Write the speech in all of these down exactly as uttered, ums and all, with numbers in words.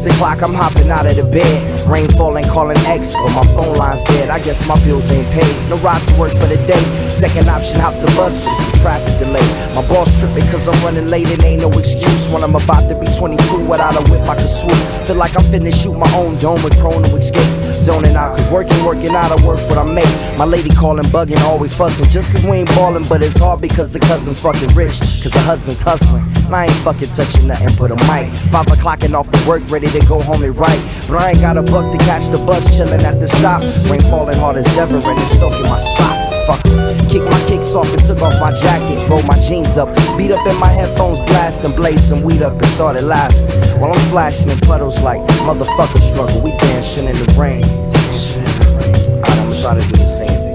o'clock, I'm hopping out of the bed. Rain falling, calling X, but my phone line's dead. I guess my bills ain't paid. No ride to work for the day. Second option, hop the bus, but it's a traffic delay. My boss tripping cause I'm running late and ain't no excuse. When I'm about to be twenty-two, without a whip I can swoop. Feel like I'm finna shoot my own dome with prone to escape. Zoning out, cause working, working out, I work what I make. My lady calling, bugging, always fussing. Just cause we ain't ballin', but it's hard because the cousin's fucking rich. Cause the husband's hustling. And I ain't fucking touching nothing but a mic. Five o'clock and off of work, ready to go home and write. But I ain't got a buck to catch the bus, chillin' at the stop. Rain falling hard as ever and it's soaking my socks. Fuck it. Kicked my kicks off and took off my jacket. Rolled my jeans up, beat up in my headphones, blast and blaze some weed up and started laughing. While I'm splashing in puddles like motherfucker struggle. We dancing in the rain. Alright, I'ma try to do the same thing.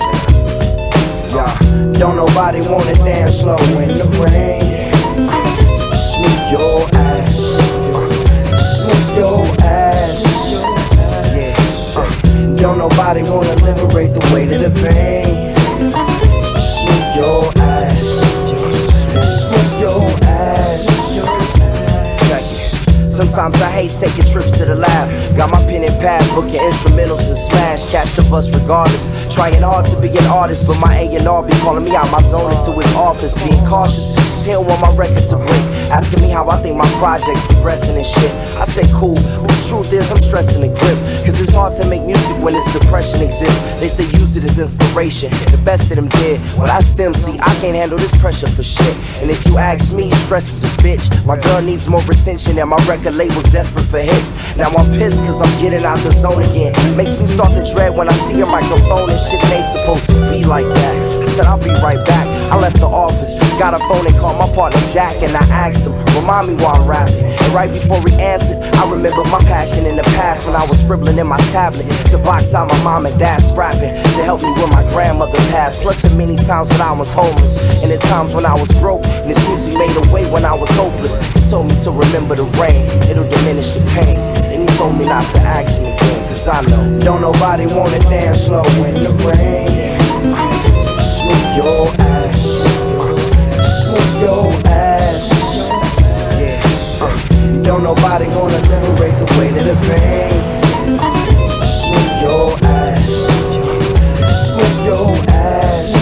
Yeah, don't nobody wanna dance slow in the rain. Smooth your ass. Smooth your ass. Yeah. Uh, don't nobody wanna liberate the weight of the pain. Smooth your ass. Smooth your ass. Check it. Sometimes I hate taking trips to the lab. Got my pen and pad, booking instrumentals and smash. Catch the bus regardless. Trying hard to be an artist, but my A and R be calling me out my zone into his office. Being cautious, cause he don't want my record to break. Asking me how I think my project's progressing and shit. I say cool, but the truth is I'm stressing the grip. Cause it's hard to make music when this depression exists. They say use it as inspiration. The best of them did. Well, that's them, see, I can't handle this pressure for shit. And if you ask me, stress is a bitch. My girl needs more attention and my record label's desperate for hits. Now I'm pissed cause I'm getting out the zone again. Makes me start to dread when I see a microphone and shit ain't supposed to be like that. I said I'll be right back. I left the office, got a phone and called my partner Jack, and I asked him, remind me while I'm rapping. And right before he answered, I remembered my passion in the past when I was scribbling in my tablet to box out my mom and dad's scrapping to help me when my grandmother passed. Plus the many times when I was homeless and the times when I was broke, and this music made a way when I was hopeless. He told me to remember the rain, it'll diminish the pain. And he told me not to ask him again, cause I know don't nobody wanna dance slow in the rain. Smooth your ass. Smooth your ass. Yeah. Uh, don't nobody wanna liberate the weight of the pain. Smooth your ass. Smooth your ass.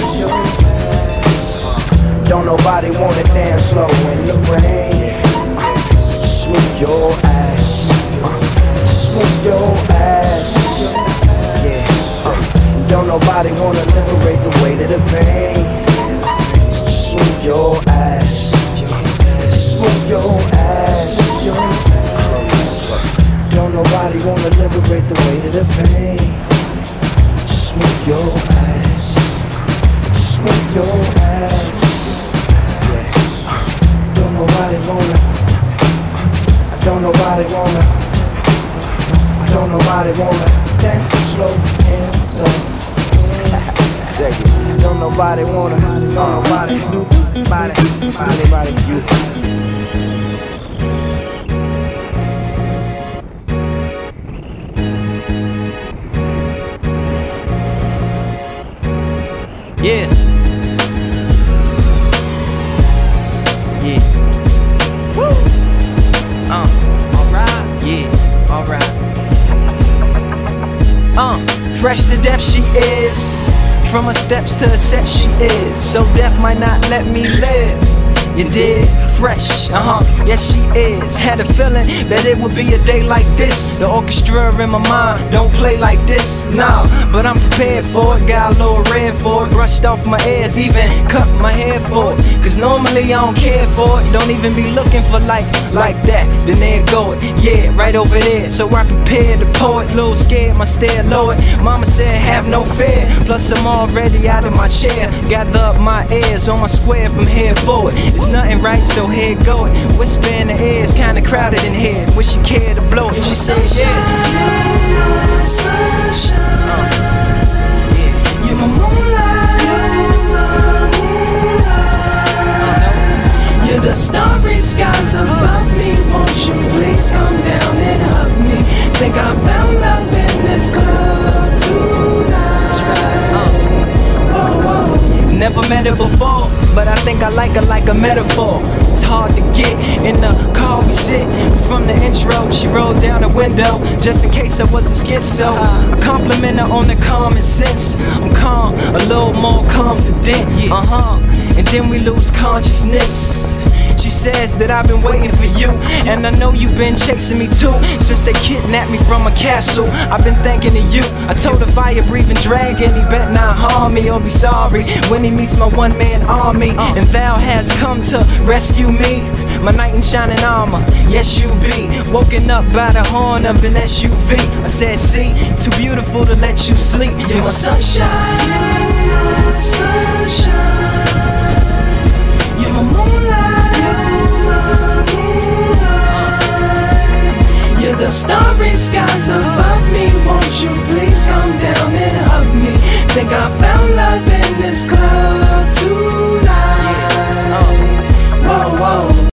Uh, don't nobody wanna dance slow in the rain. Smooth your ass. Smooth your ass. Yeah. Uh, don't nobody wanna liberate the weight of the pain. Smooth your ass. Smooth your ass. Don't nobody wanna liberate the weight of the pain. Smooth your ass. Smooth your ass. Yeah. Don't nobody wanna. I don't nobody wanna. I don't nobody wanna dance slow in the. Check it. Don't nobody wanna, don't nobody, body, body, body, you. Yeah. Yeah. Woo. Uh. Alright. Yeah. Alright. Uh. Fresh to death she is. From her steps to her set she is. So death might not let me live. You did? Fresh, uh-huh, yes she is. Had a feeling that it would be a day like this. The orchestra in my mind don't play like this, nah. But I'm prepared for it, got a little red for it. Brushed off my ears, even cut my hair for it. Cause normally I don't care for it. Don't even be looking for like, like that. Then there go it, yeah, right over there. So I prepared the poet, little scared, my stare lowered. Mama said have no fear, plus I'm already out of my chair. Gather up my ears on my square from here forward. It's nothing right, so here go it. Whisper in the ears, kinda crowded in here. Wish you cared to blow it. She said, yeah. Sunshine, uh, yeah. You're my moonlight, you're my moonlight. Uh, you're the starry skies above me. Won't you please come down and hug me? Think I found love in this club tonight. That's right. Uh, whoa, whoa. Never met her before, but I think I like her like a metaphor. It's hard to get in the car we sit. From the intro, she rolled down the window just in case I was a schizo. I compliment her on the common sense. I'm calm, a little more confident. Uh-huh. And then we lose consciousness. She says that I've been waiting for you, and I know you've been chasing me too. Since they kidnapped me from a castle, I've been thinking of you. I told the fire-breathing dragon he bet not harm me or be sorry when he meets my one-man army. And thou has come to rescue me, my knight in shining armor. Yes, you be woken up by the horn of an S U V. I said, see, too beautiful to let you sleep. You're my sunshine, sunshine. You're my moonlight. You're the starry skies above me. Won't you please come down and hug me? Think I found love in this cloud.